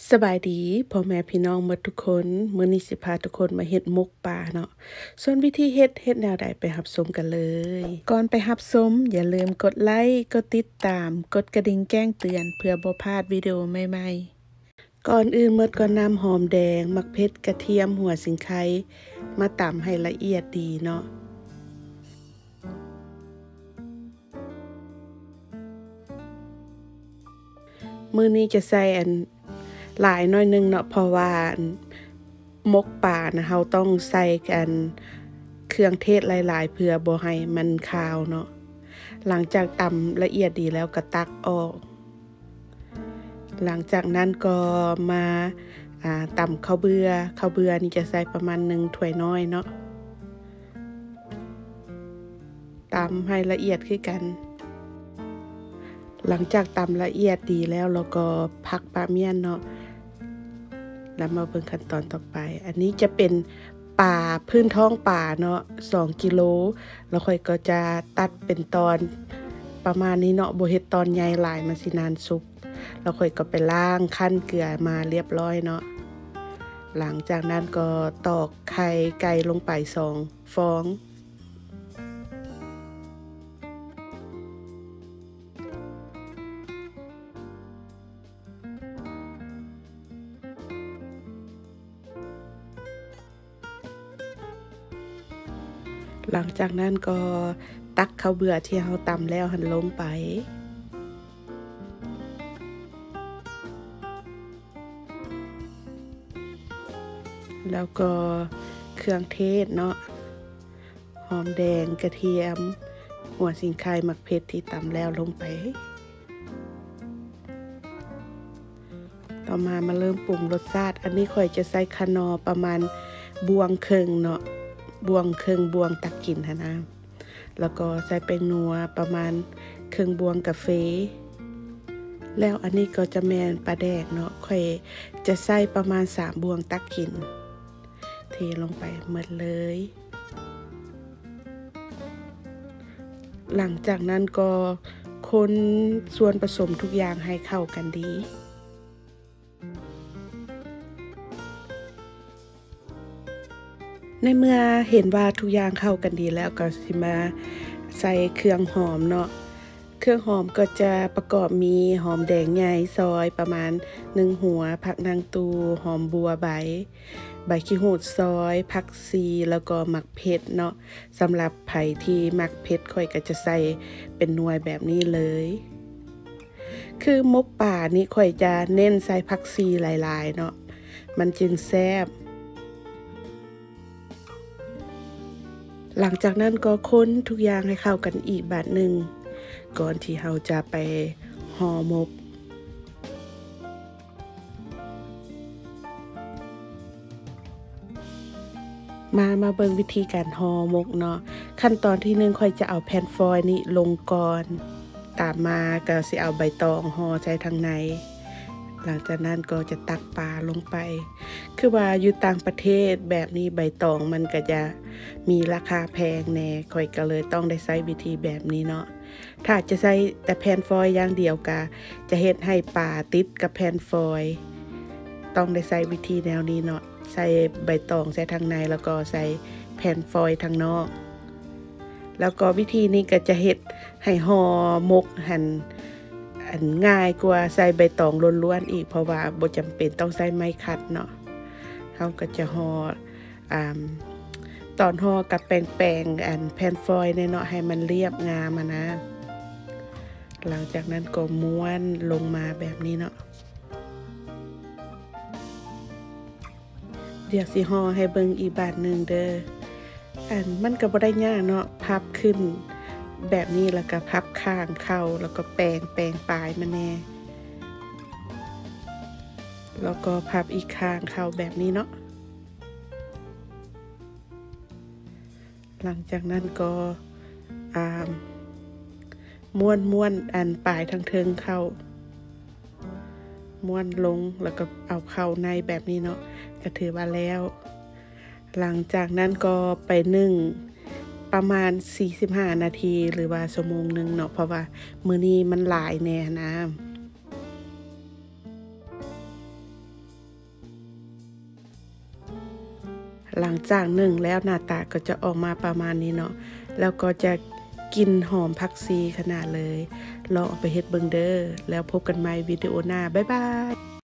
สบายดีพ่อแม่พี่น้องหมดทุกคนมื้อนี้สิพาทุกคนมาเฮ็ดหมกปลาเนาะส่วนวิธีเฮ็ดแนวใดไปรับชมกันเลยก่อนไปรับชมอย่าลืมกดไลค์กดติดตามกดกระดิ่งแจ้งเตือนเพื่อบ่พลาดวิดีโอใหม่ๆก่อนอื่นหมดก็นำหอมแดงมักเผ็ดกระเทียมหัวสิงไคมาตำให้ละเอียดดีเนาะมื้อนี้จะใส่หลายน้อยนึงเนาะเพราะว่าหมกป่านะเราต้องใส่กันเครื่องเทศหลายๆเพื่อบ่ให้มันคาวเนาะหลังจากตำละเอียดดีแล้วก็ตักออกหลังจากนั้นก็มาตำข้าวเบื่อนี่จะใส่ประมาณ1ถ้วยน้อยเนาะตำให้ละเอียดคือกันหลังจากตำละเอียดดีแล้วเราก็พักปลาเมี่ยนเนาะแล้วมาเบิ่งขั้นตอนต่อไปอันนี้จะเป็นป่าพื้นท้องป่าเนาะ2กิโลแล้วค่อยก็จะตัดเป็นตอนประมาณนี้เนาะบ่เฮ็ดตอนใหญ่หลายมันสินานสุกแล้วค่อยก็ไปล้างคั่นเกลือมาเรียบร้อยเนาะหลังจากนั้นก็ตอกไข่ไก่ลงไป2ฟองหลังจากนั้นก็ตักข้าวเบื่อที่เราตำแล้วหั่นลงไปแล้วก็เครื่องเทศเนาะหอมแดงกระเทียมหัวสิงไคมักเผ็ดที่ตำแล้วลงไปต่อมาเริ่มปรุงรสชาติอันนี้ค่อยจะใส่คนอประมาณบวงครึ่งเนาะบวงครึ่งบวงตักกินนะแล้วก็ใส่แป้งนัวประมาณครึ่งบวงกาแฟแล้วอันนี้ก็จะแม่นปลาแดกเนาะค่อยจะใส่ประมาณ3บวงตักกินเทลงไปหมดเลยหลังจากนั้นก็คนส่วนผสมทุกอย่างให้เข้ากันดีในเมื่อเห็นว่าทุกอย่างเข้ากันดีแล้วก็สิมาใส่เครื่องหอมเนาะเครื่องหอมก็จะประกอบมีหอมแดงใหญ่ซอยประมาณ1หัวผักนางตูหอมบัวใบขี้หูดซอยผักซีแล้วก็หมักเผ็ดเนาะสำหรับไผที่หมักเผ็ดค่อยก็จะใส่เป็นหน่วยแบบนี้เลยคือมกป่านี่ค่อยจะเน้นใส่ผักซีหลายๆเนาะมันจึงแซ่บหลังจากนั้นก็คนทุกอย่างให้เข้ากันอีกบาทหนึ่งก่อนที่เราจะไปห่อหมกมาเบิ่งวิธีการห่อหมกเนาะขั้นตอนที่1ค่อยจะเอาแผ่นฟอยล์นี้ลงก่อนตามมาก็สิเอาใบตองห่อใส่ทางในหลังจากนั้นก็จะตักปลาลงไปคือว่าอยู่ต่างประเทศแบบนี้ใบตองมันก็จะมีราคาแพงแน่ค่อยก็เลยต้องได้ใช้วิธีแบบนี้เนาะถ้าจะใช้แต่แผ่นฟอยล์อย่างเดียวก็จะเฮ็ดให้ปลาติดกับแผ่นฟอยล์ต้องได้ใช้วิธีแนวนี้เนาะใส่ใบตองใส่ทางในแล้วก็ใส่แผ่นฟอยล์ทางนอกแล้วก็วิธีนี้ก็จะเฮ็ดให้ห่อหมกหั่นง่ายกว่าใส่ใบตองล้วนๆอีกเพราะว่าบ่จำเป็นต้องใส่ไม้ขัดเนาะเขาก็จะห่อตอนห่อกับแป้งแผ่นฟอยล์เนาะให้มันเรียบงามนะหลังจากนั้นก็ม้วนลงมาแบบนี้เนาะเดี๋ยวสิห่อให้เบิ่งอีกบาทนึงเด้อมันก็บ่ได้ยากเนาะพับขึ้นแบบนี้แล้วก็พับข้างเข้าแล้วก็แปรงปลายมาแน่แล้วก็พับอีกข้างเข้าแบบนี้เนาะหลังจากนั้นก็ม้วนปลายทางเทิงเข้าม้วนลงแล้วก็เอาเข้าในแบบนี้เนาะก็ถือว่าแล้วหลังจากนั้นก็ไปนึ่งประมาณ45นาทีหรือว่าชั่วโมงนึงเนาะเพราะว่ามื้อนี้มันหลายแน่นะหลังจากนึ่งแล้วหน้าตาก็จะออกมาประมาณนี้เนาะแล้วก็จะกลิ่นหอมผักชีขนาดเลยลองเอาไปเฮ็ดเบิ่งเด้อแล้วพบกันใหม่วิดีโอหน้าบ๊ายบาย